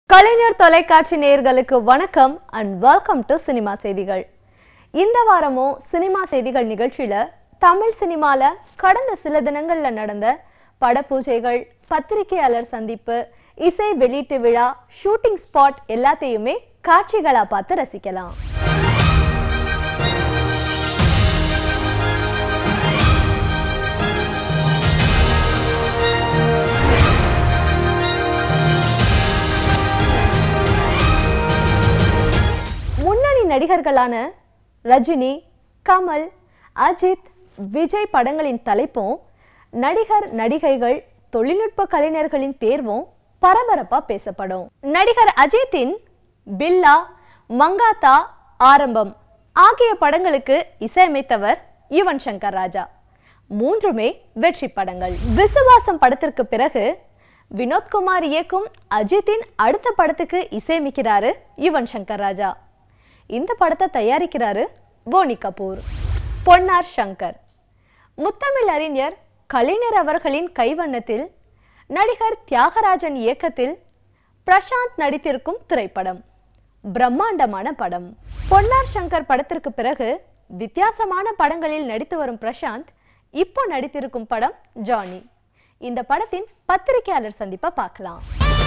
கலைஞர் தொலைக்காட்சி நேயர்களுக்கு வணக்கம் and welcome to சினிமா செய்திகள். இந்த வாரமும் சினிமா செய்திகள் நிகழ்ச்சியில தமிழ் சினிமால கடந்த சில தினங்கள்ல நடந்த படப்பூஜைகள், பத்திரிகையாளர் சந்திப்பு, இசை வெளியீட்டு விழா, ஷூட்டிங் ஸ்பாட் எல்லாத்தையுமே காட்சிகளா பார்த்து ரசிக்கலாம். நடிகர்களான ரஜினி, கமல், அஜித், விஜய் படங்களின் தலைப்பும் நடிகர் நடிகைகள், தொழில்நுட்ப கலைஞர்களின் தேர்வும் பரபரப்பா பேசப்படும். நடிகர் அஜித்தின் பில்லா, மங்காத்தா, ஆரம்பம் ஆகிய படங்களுக்கு இசையமைத்தவர் யுவன் சங்கர் ராஜா. மூன்றுமே வெற்றி படங்கள். விசுவாசம் படத்திற்கு பிறகு வினோத்குமார் இயக்கும் அஜித்தின் அடுத்த படத்துக்கு இசையமைக்கிறாரு யுவன் சங்கர் ராஜா. இந்த படத்தை தயாரிக்கிறாரு போனி கபூர். பொன்னார் சங்கர் முத்தமிழ் அறிஞர் கலைஞர் அவர்களின் கைவண்ணத்தில் நடிகர் தியாகராஜன் இயக்கத்தில் பிரசாந்த் நடித்திருக்கும் திரைப்படம். பிரம்மாண்டமான படம். பொன்னார் சங்கர் படத்திற்கு பிறகு வித்தியாசமான படங்களில் நடித்து வரும் பிரசாந்த் இப்போ நடித்திருக்கும் படம் ஜானி. இந்த படத்தின் பத்திரிகையாளர் சந்திப்பை பார்க்கலாம்.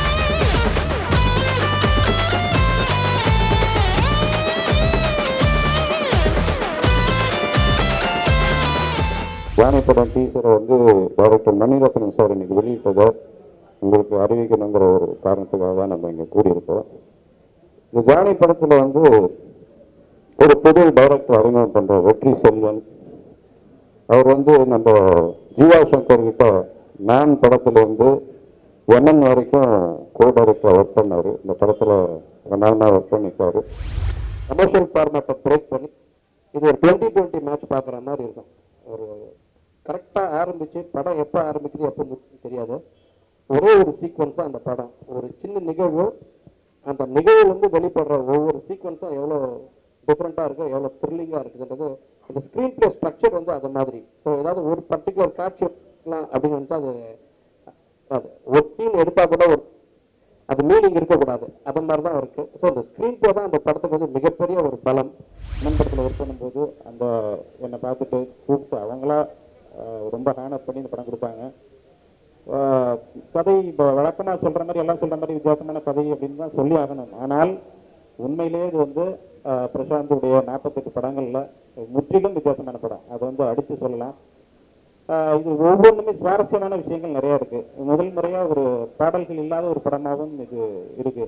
ஜானி படம் டீசரை டைரக்டர் மணிரத்னம் சார் இன்னைக்கு வெளியிட்டதை உங்களுக்கு அறிவிக்கணுங்கிற ஒரு காரணத்துக்காக தான் நம்ம இங்கே கூடியிருக்கோம். இந்த ஜானி படத்தில் ஒரு புது டைரக்டர் அறிமுகம் பண்ணுற வெற்றி செல்வன் அவர் நம்ம ஜீவா சங்கர் கிட்ட மேன் படத்துலேருந்து என்என் வரைக்கும் கோ டைரக்டர் ஒர்க் பண்ணார். இந்த படத்தில் மேனாக ஒர்க் பண்ணியிருக்காரு. கமர்ஷியல் ஃபார்மேட்டை பிரேக் பண்ணி இது ஒரு 2020 மேட்ச் பார்க்குற மாதிரி இருக்கும். ஒரு கரெக்டாக ஆரம்பித்து படம் எப்போ ஆரம்பிக்குது எப்போ முடிச்சுன்னு தெரியாது. ஒரே ஒரு சீக்வன்ஸாக அந்த படம், ஒரு சின்ன நிகழ்வு, அந்த நிகழ்வு வெளிப்படுற ஒவ்வொரு சீக்வன்ஸும் எவ்வளோ டிஃப்ரெண்ட்டாக இருக்குது, எவ்வளோ த்ரில்லிங்காக இருக்குதுன்றது அந்த ஸ்க்ரீன் ப்ளே ஸ்ட்ரக்சர் அது மாதிரி. ஸோ ஏதாவது ஒரு பர்டிகுலர் காட்சி அப்படின்னு அது ஒரு சீன் எடுத்தால் கூட அது மீனிங் இருக்கக்கூடாது, அது மாதிரி தான் இருக்குது. ஸோ அந்த ஸ்க்ரீன் ப்ளே தான் அந்த படத்துக்கு மிகப்பெரிய ஒரு பலம். படத்தில் ஒர்க் பண்ணும்போது என்னை பார்த்துட்டு கூப்பிட்டு அவங்களா ரொம்ப ஹேனப் பண்ணி இந்த படம் கொடுத்தாங்க. கதை இப்போ வழக்கமாக சொல்கிற மாதிரி எல்லாம் சொல்கிற மாதிரி வித்தியாசமான கதை அப்படின்னு தான் சொல்லி ஆகணும். ஆனால் உண்மையிலே இது பிரசாந்துடைய 48 படங்களில் முற்றிலும் வித்தியாசமான படம். அது அடித்து சொல்லலாம். இது ஒவ்வொன்றுமே சுவாரஸ்யமான விஷயங்கள் நிறையா இருக்குது. முதல் முறையாக ஒரு பாடல்கள் இல்லாத ஒரு படமாகவும் இது இருக்குது.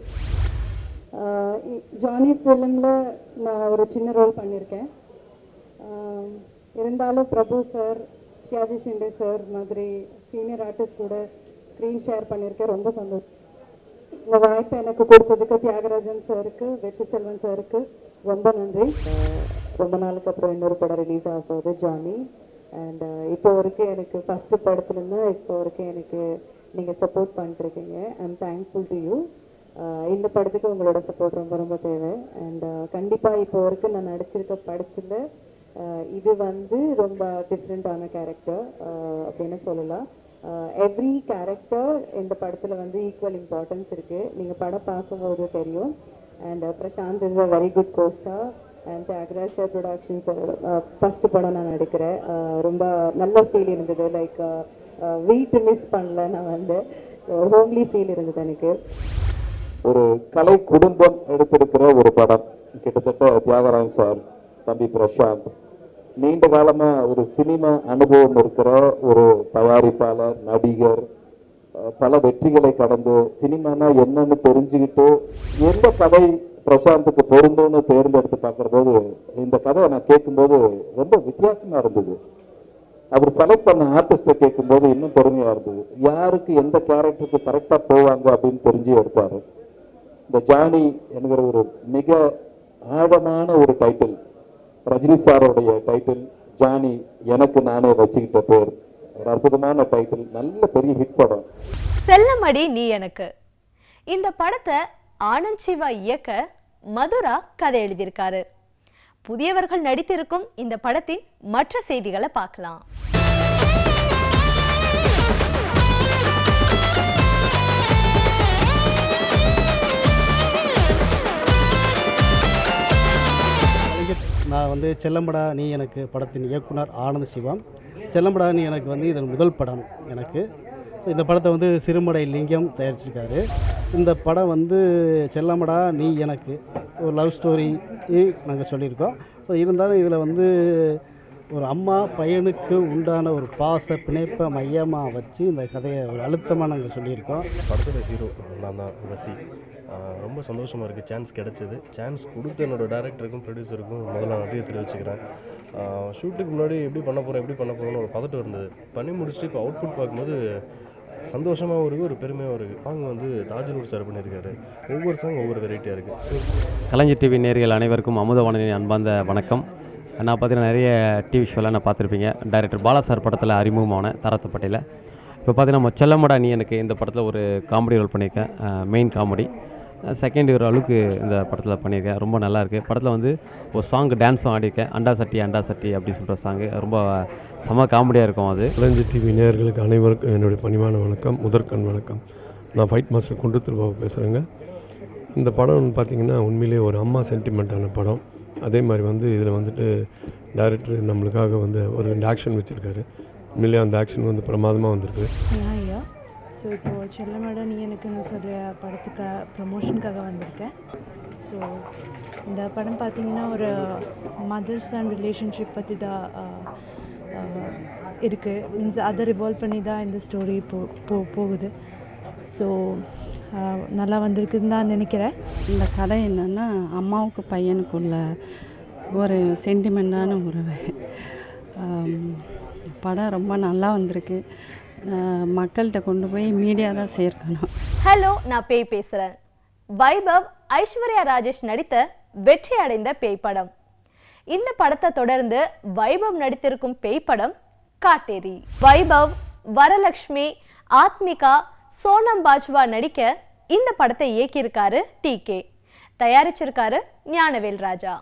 ஜானி ஃபிலிமில் நான் ஒரு சின்ன ரோல் பண்ணியிருக்கேன். இருந்தாலும் பிரபு சார், ஷியாஜி ஷிண்டே சார் மாதிரி சீனியர் ஆர்டிஸ்ட் கூட ஸ்க்ரீன் ஷேர் பண்ணியிருக்கேன். ரொம்ப சந்தோஷம். இந்த வாய்ப்பை எனக்கு கொடுத்ததுக்கு தியாகராஜன் சாருக்கு, வெற்றி செல்வன் சாருக்கு ரொம்ப நன்றி. ரொம்ப நாளுக்கு அப்புறம் இன்னொரு படம் ரிலீஸ் ஆக போகுது ஜானி. அண்ட் இப்போ வரைக்கும் எனக்கு ஃபஸ்ட்டு படத்துலேருந்து இப்போ வரைக்கும் எனக்கு நீங்கள் சப்போர்ட் பண்ணிட்டுருக்கீங்க. I am thankful to you. இந்த படத்துக்கு உங்களோட சப்போர்ட் ரொம்ப ரொம்ப தேவை. அண்ட் கண்டிப்பாக இப்போ வரைக்கும் நான் நடிச்சிருக்க படத்தில் இது ரொம்ப டிஃப்ரெண்ட்டான கேரக்டர் அப்படின்னு சொல்லலாம். எவ்ரி கேரக்டர் இந்த படத்தில் ஈக்குவல் இம்பார்ட்டன்ஸ் இருக்குது. நீங்கள் படம் பார்க்கும்போது தெரியும். And Prashanth is a very good costar. And Thiagaraj sir productions first படம் நான் நடிக்கிறேன். ரொம்ப நல்ல ஃபீல் இருந்தது. லைக் வீட்டு மிஸ் பண்ணல. நான் ஹோம்லி ஃபீல் இருந்தது எனக்கு. ஒரு கலை குடும்பம் எடுத்திருக்கிற ஒரு படம். கிட்டத்தட்ட தியாகராஜ் சார், தம்பி பிரசாந்த், நீண்ட காலமாக ஒரு சினிமா அனுபவம் இருக்கிற ஒரு தயாரிப்பாளர், நடிகர், பல வெற்றிகளை கடந்து சினிமானா என்னன்னு தெரிஞ்சுக்கிட்டு எந்த கதை பிரசாந்துக்கு பொருந்தும்னு தேர்ந்தெடுத்து பார்க்குற போது இந்த கதையை நான் கேட்கும்போது ரொம்ப வித்தியாசமாக இருந்தது. அவர் செலக்ட் பண்ண ஆர்டிஸ்ட்டை கேட்கும்போது இன்னும் பெருமையாக இருந்தது. யாருக்கு எந்த கேரக்டருக்கு கரெக்டாக போவாங்க அப்படின்னு தெரிஞ்சு எடுத்தார். இந்த ஜானி என்கிற ஒரு மிக ஆழமான ஒரு டைட்டில், ரஜினி சாரோடைய டைட்டில் ஜானி, எனக்கு நானே வச்சுக்கிட்ட பேர். ஒரு அற்புதமான டைட்டில், நல்ல பெரிய ஹிட் படம். செல்லமடி நீ எனக்கு. இந்த படத்தை ஆனந்த் சிவா இயக்க மதுரா கதை எழுதியிருக்காரு. புதியவர்கள் நடித்திருக்கும் இந்த படத்தின் மற்ற செய்திகளை பார்க்கலாம். வந்து செல்லம்படா நீ எனக்கு படத்தின் இயக்குனர் ஆனந்த் சிவம். செல்லம்படா நீ எனக்கு வந்து இதன் முதல் படம் எனக்கு. இந்த படத்தை வந்து சிறுமடை லிங்கம் தயாரிச்சிருக்காரு. இந்த படம் வந்து செல்லம்படா நீ எனக்கு ஒரு லவ் ஸ்டோரி நாங்கள் சொல்லியிருக்கோம். ஸோ இருந்தாலும் இதில் வந்து ஒரு அம்மா பையனுக்கு உண்டான ஒரு பாச பிணைப்பை மையமாக வச்சு இந்த கதையை ஒரு அழுத்தமாக நாங்கள் சொல்லியிருக்கோம். படத்தோட ஹீரோ நான் தான் வசி. ரொம்ப சந்தோஷமாக இருக்குது சான்ஸ் கிடச்சிது. சான்ஸ் கொடுத்த என்னோடய டேரக்டருக்கும் ப்ரொடியூசருக்கும் முதல்ல நன்றியை தெரிவிச்சுக்கிறேன். ஷூட்டுக்கு முன்னாடி எப்படி பண்ண போகிறோன்னு ஒரு பதட்டம் இருந்தது. பண்ணி முடிச்சுட்டு இப்போ அவுட்புட் பார்க்கும்போது சந்தோஷமாகவும் இருக்குது, ஒரு பெருமையாகவும் இருக்குது. சாங் வந்து தாஜ்னூர் சார் பண்ணியிருக்காரு. ஒவ்வொரு சாங் ஒவ்வொரு வெரைட்டியாக இருக்குது. ஸோ கலைஞர் டிவி நேயர்கள் அனைவருக்கும் அமுதவாணனின் அன்பார்ந்த வணக்கம். நான் பார்த்தீங்கன்னா நிறைய டிவி ஷோலாம் நான் பார்த்துருப்பீங்க. டைரக்டர் பாலா சார் படத்தில் அறிமுகமான தரத்தப்பட்டையில் இப்போ பார்த்தீங்கன்னா நம்ம செல்லமடா நீ எனக்கு இந்த படத்தில் ஒரு காமெடி ரோல் பண்ணியிருக்கேன். மெயின் காமெடி செகண்ட் இயர் அளவுக்கு இந்த படத்தில் பண்ணியிருக்கேன். ரொம்ப நல்லாயிருக்கு. படத்தில் வந்து ஒரு சாங் டான்ஸும் ஆடியிருக்கேன். அண்டா சட்டி அப்படின்னு சொல்கிற சாங்கு ரொம்ப செம காமெடியாக இருக்கும். அது கலைஞர் டிவி நேயர்களுக்கு அனைவருக்கும் என்னுடைய பணிவான வணக்கம், முதற்கண் வணக்கம். நான் ஃபைட் மாஸ்டர் குண்டு திருபாபு பேசுகிறேங்க. இந்த படம் பார்த்திங்கன்னா உண்மையிலே ஒரு அம்மா சென்டிமெண்ட்டான படம். அதே மாதிரி வந்து இதில் வந்துட்டு டைரக்டர் நம்மளுக்காக வந்து ஒரு 2 ஆக்ஷன் வச்சுருக்காரு. உண்மையிலே அந்த ஆக்ஷன் வந்து பிரமாதமாக வந்திருக்கு. ஐயா ஸோ இப்போது செல்லமடா நீ எனக்குன்னு சொல்கிற படத்துக்கு ப்ரமோஷனுக்காக வந்திருக்கேன். ஸோ இந்த படம் பார்த்திங்கன்னா ஒரு மதர்ஸ் அண்ட் ரிலேஷன்ஷிப் பற்றி தான் இருக்குது. மீன்ஸ் அதை ரிவால்வ் பண்ணி தான் இந்த ஸ்டோரி போகுது. ஸோ நல்லா வந்திருக்குன்னு தான் நினைக்கிறேன். இந்த கதை என்னென்னா அம்மாவுக்கு பையனுக்குள்ள ஒரு சென்டிமெண்ட்டான உறவு. படம் ரொம்ப நல்லா வந்திருக்கு. மக்கள்கிட்ட கொண்டு போய் மீடியா தான் சேர்க்கணும். ஹலோ, நான் பேய் பேசுகிறேன். வைபவ் ஐஸ்வர்யா ராஜேஷ் நடித்த வெற்றி அடைந்த பேய் படம். இந்த படத்தை தொடர்ந்து வைபவ் நடித்திருக்கும் பேய் படம் காட்டேரி. வைபவ், வரலட்சுமி, ஆத்மிகா, சோனம் பாஜ்வா நடிக்க இந்த படத்தை இயக்கியிருக்காரு TK, தயாரிச்சிருக்காரு ஞானவேல் ராஜா.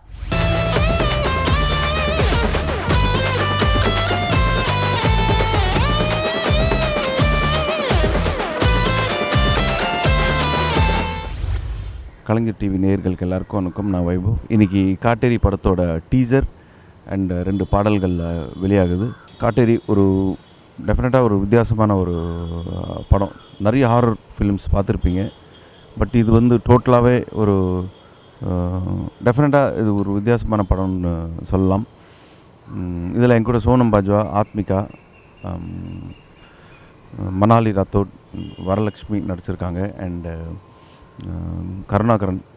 கலைஞர் டிவி நேயர்களுக்கு எல்லாருக்கும் வணக்கம். நான் வைபவ். இன்றைக்கி காட்டேரி படத்தோட டீசர் அண்ட் 2 பாடல்கள் வெளியாகுது. காட்டேரி ஒரு டெஃபினட்டாக ஒரு வித்தியாசமான ஒரு படம். நிறைய ஹாரர் ஃபிலிம்ஸ் பார்த்துருப்பீங்க. பட் இது வந்து டோட்டலாகவே ஒரு டெஃபினட்டாக இது ஒரு வித்தியாசமான படம்னு சொல்லலாம். இதில் என் கூட சோனம் பாஜ்வா, ஆத்மிகா, மனாலி ராத்தோட், வரலட்சுமி நடிச்சிருக்காங்க. அண்டு கருணாகரன்,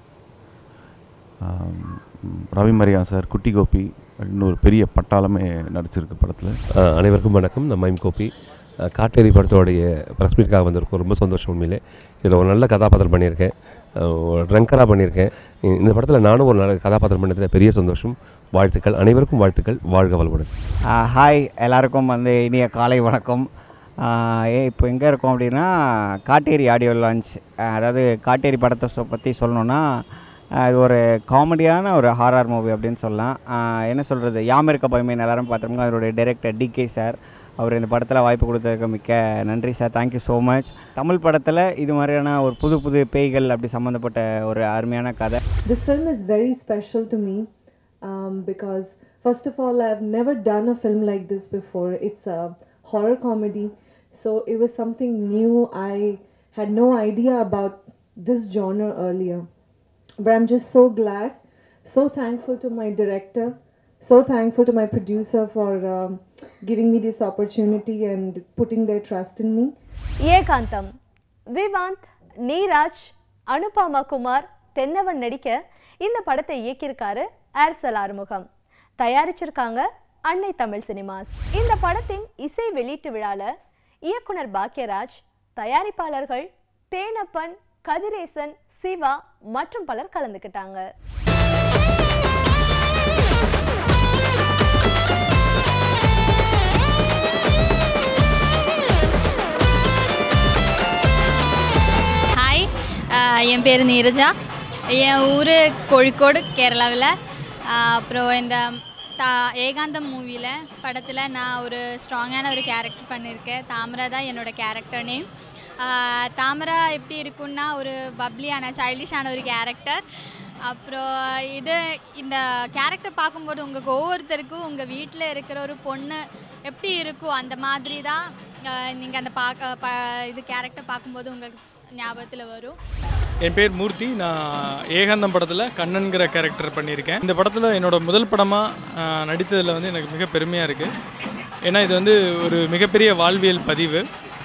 ரவிமரியா சார், குட்டி கோபி, இன்னொரு பெரிய பட்டாளமே நடிச்சிருக்கு படத்தில். அனைவருக்கும் வணக்கம். நான் மைம் கோபி. காட்டேரி படத்தோடைய ப்ரெஸ் மீட்டுக்காக வந்திருக்கோம். ரொம்ப சந்தோஷம். உண்மையிலே இதில் ஒரு நல்ல கதாபாத்திரம் பண்ணியிருக்கேன். ரங்கராக பண்ணியிருக்கேன். இந்த படத்தில் நானும் ஒரு நல்ல கதாபாத்திரம் பண்ணதில் பெரிய சந்தோஷம். வாழ்த்துக்கள், அனைவருக்கும் வாழ்த்துக்கள். வாழ்க வளமுடன். ஹாய், எல்லாருக்கும் வந்து இனிய காலை வணக்கம். இப்போ எங்கே இருக்கோம் அப்படின்னா காட்டேரி ஆடியோ லான்ச். அதாவது காட்டேரி படத்தை பற்றி சொல்லணுன்னா இது ஒரு காமெடியான ஒரு ஹாரர் மூவி அப்படின்னு சொல்லலாம். என்ன சொல்கிறது, யாமிருக்க பயமேன் எல்லாரும் பார்த்துருக்கோங்க. அதோடைய டைரக்டர் DK சார், அவர் இந்த படத்தில் வாய்ப்பு கொடுத்ததுக்கு மிக்க நன்றி sir. Thank you so much. Tamil படத்தில் இது மாதிரியான ஒரு புது பேய்கள் அப்படி சம்மந்தப்பட்ட ஒரு அருமையான கதை. This film is very special to me because first of all I've never done a film like this before. It's a horror comedy, so it was something new. I had no idea about this genre earlier, but I'm just so glad, so thankful to my director, so thankful to my producer for giving me this opportunity and putting their trust in me. Ekantham, விவாந்த், Neeraj, Anupama Kumar, தென்னவன் நடிக்க இந்த படத்தை இயக்கியிருக்காரு Aircel Arumugam, தயாரிச்சிருக்காங்க அன்னை Tamil cinemas. இந்த படத்தின் இசை வெளியீட்டு விழால இயக்குனர் பாக்யராஜ், தயாரிப்பாளர்கள் தேனப்பன், கதிரேசன், சிவா மற்றும் பலர் கலந்துக்கிட்டாங்க. ஹாய், என் பேர் நீரஜா. என் ஊர் கோழிக்கோடு, கேரளாவில். அப்புறம் இந்த ஏகாந்தம் மூவியில் படத்தில் நான் ஒரு ஸ்ட்ராங்கான ஒரு கேரக்டர் பண்ணியிருக்கேன். தாமரை தான் என்னோடய கேரக்டர் நேம். தாமரா எப்படி இருக்குன்னா ஒரு பப்ளியான சைல்டிஷான ஒரு கேரக்டர். அப்புறம் இந்த கேரக்டர் பார்க்கும்போது உங்களுக்கு ஒவ்வொருத்தருக்கும் உங்கள் வீட்டில் இருக்கிற ஒரு பொண்ணு எப்படி இருக்கும் அந்த மாதிரி தான் நீங்கள் அந்த இது கேரக்டர் பார்க்கும்போது உங்களுக்கு ஞாபகத்தில் வரும். என் பேர் மூர்த்தி. நான் ஏகாந்தம் படத்தில் கண்ணன்கிற கேரக்டர் பண்ணியிருக்கேன். இந்த படத்தில் என்னோட முதல் படமாக நடித்ததில் வந்து எனக்கு மிக பெருமையாக இருக்குது. ஏன்னா இது வந்து ஒரு மிகப்பெரிய வாழ்வியல் பதிவு.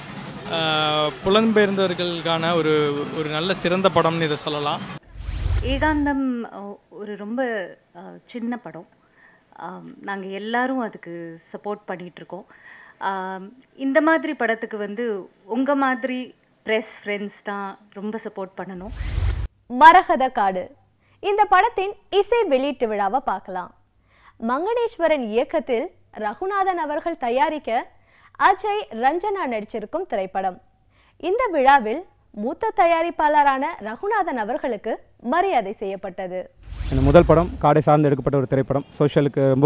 புலம்பெயர்ந்தவர்களுக்கான ஒரு நல்ல சிறந்த படம்னு இதை சொல்லலாம். ஏகாந்தம் ஒரு ரொம்ப சின்ன படம். நாங்கள் எல்லாரும் அதுக்கு சப்போர்ட் பண்ணிகிட்ருக்கோம். இந்த மாதிரி படத்துக்கு வந்து உங்கள் மாதிரி ப்ரெஸ் ஃப்ரெண்ட்ஸ் தான் ரொம்ப சப்போர்ட் பண்ணணும். மரகத காடு இந்த படத்தின் இசை வெளியீட்டு விழாவை பார்க்கலாம். மங்கடேஸ்வரன் இயக்கத்தில் ரகுநாதன் அவர்கள் தயாரிக்க அஜய் ரஞ்சனா நடிச்சிருக்கும் திரைப்படம். இந்த விழாவில் மூத்த தயாரிப்பாளரான ரகுநாதன் அவர்களுக்கு மரியாதை செய்யப்பட்டது. இந்த முதல் படம் காடை சார்ந்து எடுக்கப்பட்ட ஒரு திரைப்படம். சோஷியலுக்கு ரொம்ப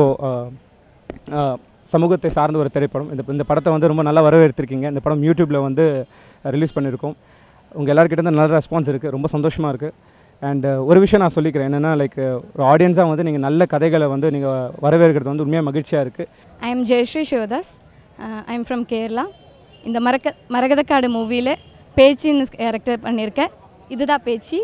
சமூகத்தை சார்ந்த ஒரு திரைப்படம். இந்த படத்தை வந்து ரொம்ப நல்லா வரவேற்றிருக்கீங்க. இந்த படம் யூடியூப்பில் வந்து ரிலீஸ் பண்ணியிருக்கோம். உங்கள் எல்லாருக்கிட்ட நல்ல ரெஸ்பான்ஸ் இருக்குது. ரொம்ப சந்தோஷமாக இருக்குது. அண்ட் ஒரு விஷயம் நான் சொல்லிக்கிறேன் என்னென்னா, லைக் ஒரு ஆடியன்ஸாக வந்து நீங்கள் நல்ல கதைகளை வந்து நீங்கள் வரவேற்கிறது வந்து உண்மையாக மகிழ்ச்சியாக இருக்குது. I am Jayasree Sivadas. I am from Kerala. இந்த மரகதக்காடு மூவியில் பேச்சின்னு கேரக்டர் பண்ணியிருக்கேன். இதுதான் பேச்சி.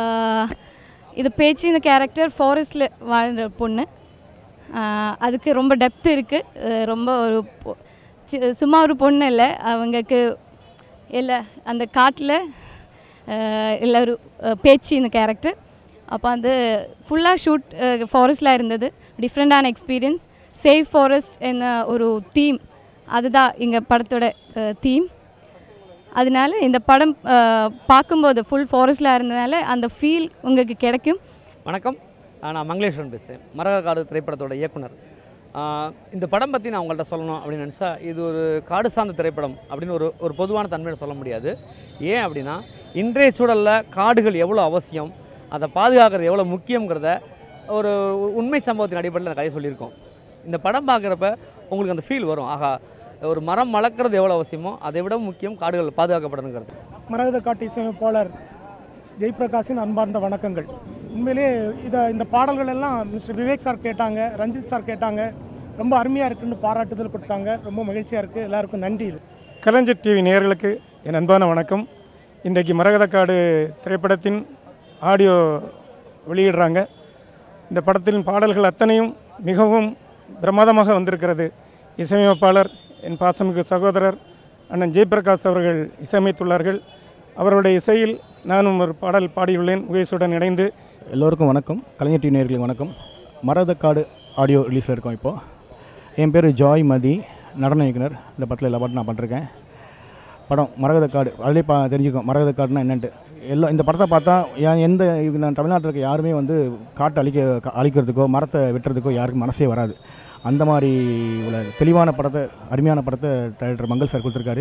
இது பேச்சி இந்த கேரக்டர் ஃபாரஸ்ட்டில் வாழ்கிற பொண்ணு. அதுக்கு ரொம்ப டெப்த் இருக்குது. ரொம்ப ஒரு சும்மா ஒரு பொண்ணு இல்லை, அவங்களுக்கு இல்லை அந்த காட்டில் இல்லை ஒரு பேச்சி இந்த கேரக்டர். அப்போ வந்து ஃபுல்லாக ஷூட் ஃபாரஸ்ட்டில் இருந்தது. டிஃப்ரெண்ட்டான எக்ஸ்பீரியன்ஸ். சேவ் ஃபாரஸ்ட் என்ன ஒரு தீம், அதுதான் எங்கள் படத்தோட தீம். அதனால இந்த படம் பார்க்கும்போது ஃபுல் ஃபாரஸ்ட்டில் இருந்ததுனால அந்த ஃபீல் உங்களுக்கு கிடைக்கும். வணக்கம், நான் மங்களேஸ்வரன் பேசுகிறேன், மரகதக்காடு திரைப்படத்தோட இயக்குனர். இந்த படம் பற்றி நான் உங்கள்கிட்ட சொல்லணும் அப்படின்னு நினச்சா, இது ஒரு காடு சார்ந்த திரைப்படம் அப்படின்னு ஒரு பொதுவான தன்மையை சொல்ல முடியாது. ஏன் அப்படின்னா, இன்றைய சூழலில் காடுகள் எவ்வளோ அவசியம், அதை பாதுகாக்கிறது எவ்வளோ முக்கியங்கிறத ஒரு உண்மை சம்பவத்தின் அடிப்படையில் நான் கதை சொல்லியிருக்கோம். இந்த படம் பார்க்குறப்ப உங்களுக்கு அந்த ஃபீல் வரும். ஆகா, ஒரு மரம் வளர்க்குறது எவ்வளோ அவசியமோ அதை விட முக்கியம் காடுகள் பாதுகாக்கப்படணுங்கிறது. மரகதக்காட்டு இசையமைப்பாளர் ஜெய்பிரகாஷின் அன்பார்ந்த வணக்கங்கள். உண்மையிலே இந்த பாடல்கள் எல்லாம் மிஸ்டர் விவேக் சார் கேட்டாங்க, ரஞ்சித் சார் கேட்டாங்க. ரொம்ப அருமையாக இருக்குன்னு பாராட்டுதல் கொடுத்தாங்க. ரொம்ப மகிழ்ச்சியாக இருக்குது. எல்லாருக்கும் நன்றி. இது கலைஞர் டிவி நேயர்களுக்கு என் அன்பான வணக்கம். இன்றைக்கு மரகதக்காடு திரைப்படத்தின் ஆடியோ வெளியிடுறாங்க. இந்த படத்தின் பாடல்கள் அத்தனையும் மிகவும் பிரமாதமாக வந்திருக்கிறது. இசையமைப்பாளர் என் பாசமிகு சகோதரர் அண்ணன் ஜெய்பிரகாஷ் அவர்கள் இசையமைத்துள்ளார்கள். அவருடைய இசையில் நானும் ஒரு பாடல் பாடியுள்ளேன் உவேசுடன் இணைந்து. எல்லோருக்கும் வணக்கம். கலைஞர் டிவி நேயர்களுக்கு வணக்கம். மரகதக்காடு ஆடியோ ரிலீஸில் இருக்கோம். இப்போது என் பேர் ஜாய் மதி, நடன இயக்குனர். இந்த படத்தில் எல்லா பாட்டும் நான் பண்ணிருக்கேன். படம் மரகதக்காடு, அதிலே தெரிஞ்சுக்கோம் மரகதக்காடுனா என்னென்ட்டு. இந்த படத்தை பார்த்தா நான் தமிழ்நாட்டில் இருக்க யாருமே வந்து காட்டை அழிக்கிறதுக்கோ மரத்தை வெட்டுறதுக்கோ யாருக்கும் மனசே வராது. அந்த மாதிரி உள்ள தெளிவான படத்தை, அருமையான படத்தை டைரக்டர் மங்கள் சார் கொடுத்துருக்காரு.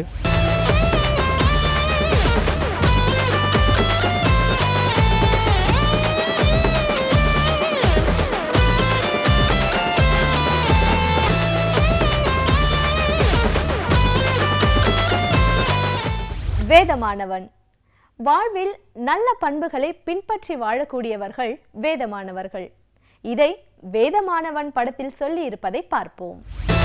வேதமானவன். வாழ்வில் நல்ல பண்புகளை பின்பற்றி வாழக்கூடியவர்கள் வேதமானவர்கள். இதை வேதமானவன் படத்தில் சொல்லி இருப்பதை பார்ப்போம்.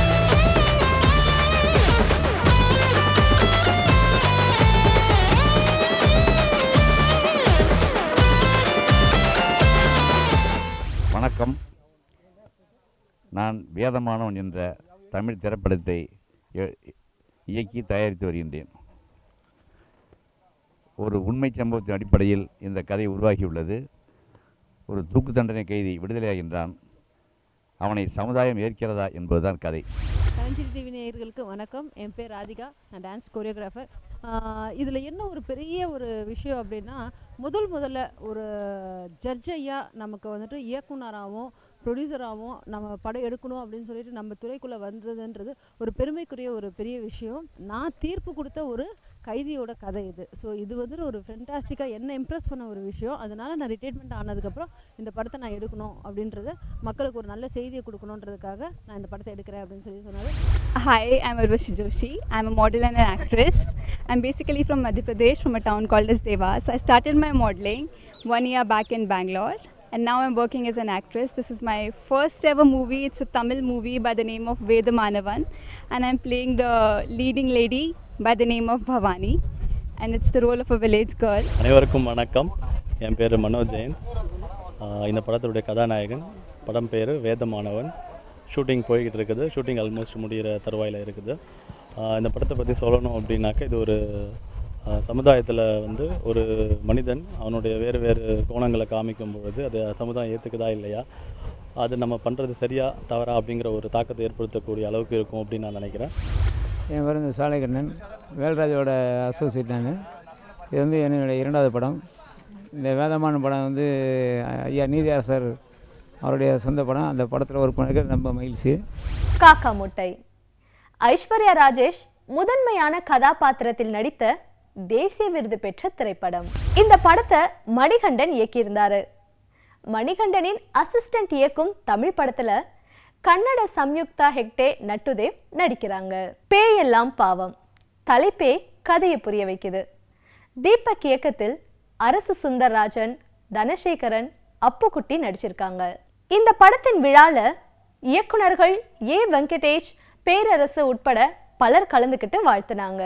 வணக்கம். நான் வேதமானவன் என்ற தமிழ் திரைப்படத்தை இயக்கி தயாரித்து வருகின்றேன். ஒரு உண்மை சம்பவத்தின் அடிப்படையில் இந்த கதை உருவாகியுள்ளது. ஒரு தூக்கு தண்டனை கைதி விடுதலையாகின்றான். அவனை சமுதாயம் ஏற்கிறதா என்பதுதான் கதை. கலைஞர் டிவி நேயர்களுக்கு வணக்கம். என் பேர் ராதிகா. நான் டான்ஸ் கோரியோகிராஃபர். இதில் என்ன ஒரு பெரிய ஒரு விஷயம் அப்படின்னா, முதல்ல ஒரு ஜட்ஜ் ஐயா நமக்கு வந்துட்டு இயக்குனராகவும் ப்ரொடியூசராகவும் நம்ம படம் எடுக்கணும் அப்படின்னு சொல்லிட்டு நம்ம துறைக்குள்ளே வந்ததுன்றது ஒரு பெருமைக்குரிய ஒரு பெரிய விஷயம். நான் தீர்ப்பு கொடுத்த ஒரு கைதியோட கதை இது. ஸோ இது வந்துட்டு ஒரு ஃபென்டாஸ்டிக்காக என்ன இம்ப்ரெஸ் பண்ண ஒரு விஷயம். அதனால் நான் ரிட்டைர்மெண்ட் ஆனதுக்கப்புறம் இந்த படத்தை நான் எடுக்கணும் அப்படின்றது, மக்களுக்கு ஒரு நல்ல செய்தியை கொடுக்கணுன்றதுக்காக நான் இந்த படத்தை எடுக்கிறேன் அப்படின்னு சொன்னார். Hi, I'm Urvashi Joshi. I'm a model and an actress. I'm basically from Madhya Pradesh, from a town called as Devas. I started my modeling 1 year back in Bangalore, and now I'm working as an actress. This is my first ever movie. It's a Tamil movie by the name of Vedamanavan, and I'm playing the leading lady by the name of Bhavani, and it's the role of a village girl. அனைவருக்கும் வணக்கம். என் பேர் மனோஜ் ஜெயின். இந்த படத்துடைய கதாநாயகன். படம் பேர் வேதமானவன். Shooting போய்கிட்டு இருக்குது. ஷூட்டிங் ஆல்மோஸ்ட் முடிகிற தருவாயில் இருக்குது. இந்த படத்தை பற்றி சொல்லணும் அப்படின்னாக்க, இது ஒரு சமுதாயத்தில் வந்து ஒரு மனிதன் அவனுடைய வேறு வேறு கோணங்களை காமிக்கும் பொழுது அது சமுதாயம் ஏற்றுக்குதா இல்லையா, அது நம்ம பண்ணுறது சரியா தவறா அப்படிங்கிற ஒரு தாக்கத்தை ஏற்படுத்தக்கூடிய அளவுக்கு இருக்கும் அப்படின்னு நான் நினைக்கிறேன். என் பேர் இந்த சாலைக்கண்ணன், வேல்ராஜோட அசோசியேட் நான். இது வந்து என்னுடைய 2வது படம். இந்த வேதமான படம் வந்து ஐயா நீதியரசர் அவருடைய சொந்த படம். அந்த படத்தில் ஒர்க் பண்ணிருக்க ரொம்ப மகிழ்ச்சி. காக்கா முட்டை. ஐஸ்வர்யா ராஜேஷ் முதன்மையான கதாபாத்திரத்தில் நடித்த தேசிய விருது பெற்ற திரைப்படம். இந்த படத்தை மணிகண்டன் இயக்கியிருந்தாரு. மணிகண்டனின் அசிஸ்டன்ட் இயக்கும் தமிழ் படத்துல கன்னட சம்யுக்தா ஹெக்டே நட்டுதேவ் நடிக்கிறாங்க. பேயெல்லாம் பாவம் தலைப்பே கதையை புரிய வைக்குது. தீபக் இயக்கத்தில் அரசு சுந்தர்ராஜன், தனசேகரன், அப்புக்குட்டி நடிச்சிருக்காங்க. இந்த படத்தின் விழால இயக்குனர்கள் ஏ வெங்கடேஷ், பேரரசு உட்பட பலர் கலந்துக்கிட்டு வாழ்த்துனாங்க.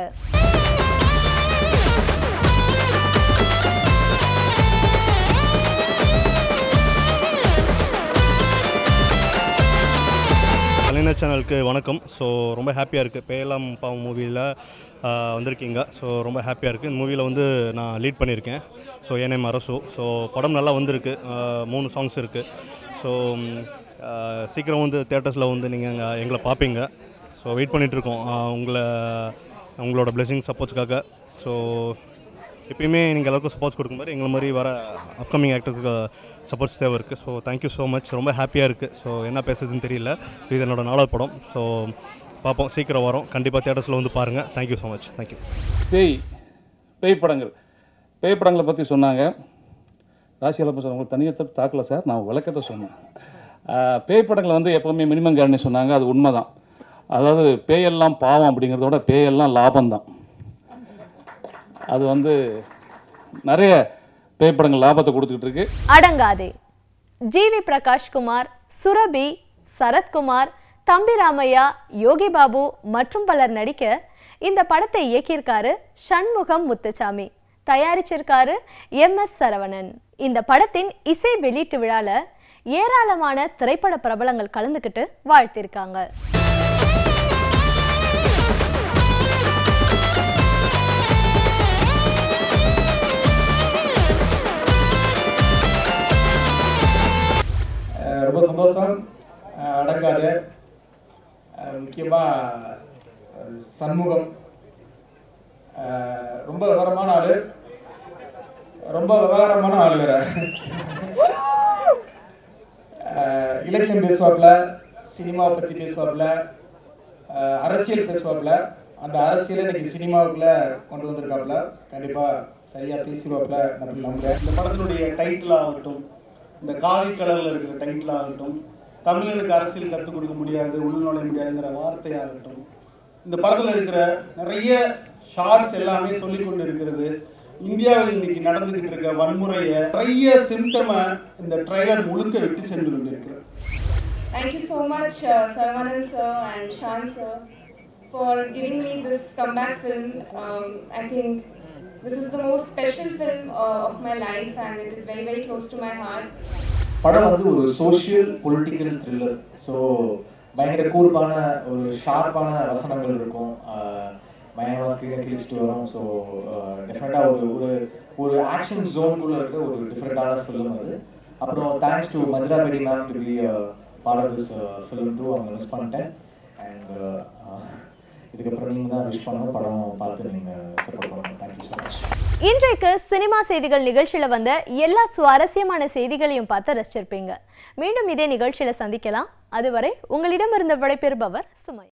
கலைஞர் சேனலுக்கு வணக்கம். ஸோ ரொம்ப ஹாப்பியாக இருக்குது. பேயெல்லாம் பாவம் மூவியில் வந்திருக்கீங்க. ஸோ ரொம்ப ஹாப்பியாக இருக்குது. இந்த மூவியில் வந்து நான் லீட் பண்ணியிருக்கேன். ஸோ என் நேம் அரசு. ஸோ படம் நல்லா வந்திருக்கு. 3 சாங்ஸ் இருக்குது. ஸோ சீக்கிரம் வந்து தியேட்டர்ஸில் வந்து நீங்கள் எங்களை பார்ப்பீங்க. ஸோ வெயிட் பண்ணிகிட்ருக்கோம் உங்களோட பிளெஸிங் சப்போர்ட்ஸ்க்காக. ஸோ எப்பயுமே நீங்கள் எல்லாருக்கும் சப்போர்ட்ஸ் கொடுக்கும் மாதிரி எங்களை மாதிரி வர அப்கமிங் ஆக்டருக்கு சப்போர்ட்ஸ் தேவை இருக்குது. So thank you so much. ரொம்ப ஹாப்பியாக இருக்குது. ஸோ என்ன பேசுறதுன்னு தெரியல. ஸோ இது என்னோட 4வது படம். ஸோ பார்ப்போம், சீக்கிரம் வரோம். கண்டிப்பாக தியேட்டர்ஸில் வந்து பாருங்கள். Thank you so much. தேங்க்யூ. பேய் படங்களை பற்றி சொன்னாங்க. ராசியெல்லாம் சார் உங்களுக்கு தனியாக தாக்கல சார், நான் விளக்கத்தை சொன்னேன். பேய் படங்களை வந்து எப்போவுமே மினிமம் கேரண்டி சொன்னாங்க. அது உண்மை தான். அதாவது பேயெல்லாம் பாவம் அப்படிங்கிறதோட பேயெல்லாம் லாபம்தான். அது வந்து நிறைய பேய்படங்கள் லாபத்தை கொடுத்துக்கிட்டு இருக்கு. அடங்காதே. ஜிவி பிரகாஷ்குமார், சுரபி, சரத்குமார், தம்பி ராமையா, யோகி பாபு மற்றும் பலர் நடிக்க இந்த படத்தை இயக்கியிருக்காரு சண்முகம் முத்துசாமி. தயாரிச்சிருக்காரு MS சரவணன். இந்த படத்தின் இசை வெளியீட்டு விழால ஏராளமான திரைப்பட பிரபலங்கள் கலந்துக்கிட்டு வாழ்த்திருக்காங்க. ரொம்ப சந்தோஷம். அடங்காது. முக்கியமாக சண்முகம் ரொம்ப விவரமான ஆள், ரொம்ப விவகாரமான ஆள் வேற. இலக்கியம் பேசுவாப்புல, சினிமாவை பற்றி பேசுவாப்புல, அரசியல் பேசுவாப்புல. அந்த அரசியலை இன்னைக்கு சினிமாவுக்குள்ளே கொண்டு வந்திருக்காப்புல. கண்டிப்பாக சரியாக பேசுவாப்புல அப்படின்னு நம்புகிறேன். இந்த படத்தினுடைய டைட்டில் ஆகட்டும், இந்த காவி கலரில் இருக்கிற டைட்டில் ஆகட்டும், தமிழனுக்கு அரசியல் கற்றுக் கொடுக்க முடியாது, உள்நுழைய முடியாதுங்கிற வார்த்தையாகட்டும், இந்த படத்தில் இருக்கிற நிறைய ஷார்ட்ஸ் எல்லாமே சொல்லிக்கொண்டு இருக்கிறது. இந்தியாவில் இன்னைக்கு நடந்துகிட்டு இருக்க வன்முறையை நிறைய சிம்டமை இந்த ட்ரைலர் முழுக்க விட்டு சென்று கொண்டிருக்கிறது. Thank you so much, Saravanan sir and Shan sir, for giving me this comeback film. I think this is the most special film of my life and it is very, very close to my heart. படம் வந்து ஒரு social political thriller. So பயங்கர கூர்ப்பான ஒரு ஷார்ப்பான வசனங்கள் இருக்கும். பயங்கரமாக ஸ்க்ரீனை கிழிச்சிட்டு வரும். ஸோ டெஃபினட்டாக ஒரு ஆக்ஷன் ஜோனுக்குள்ளே இருக்க ஒரு டிஃப்ரெண்ட்டான ஃபிலிம் அது. அப்புறம் thanks to Madhura Bedi ma'am to be part of this film too. அவங்க மிஸ் பண்ணிட்டேன். அண்ட் இதுக்கப்புறம் நீங்கள் தான் விஷ் பண்ணணும். படம் பார்த்து நீங்கள் சப்போர்ட் பண்ணணும். Thank you so much. இன்றைக்கு சினிமா செய்திகள் நிகழ்ச்சியில் வந்த எல்லா சுவாரஸ்யமான செய்திகளையும் பார்த்து ரசிச்சிருப்பீங்க. மீண்டும் இதே நிகழ்ச்சியில் சந்திக்கலாம். அதுவரை உங்களிடமிருந்து விடைபெறுபவர் சுமை.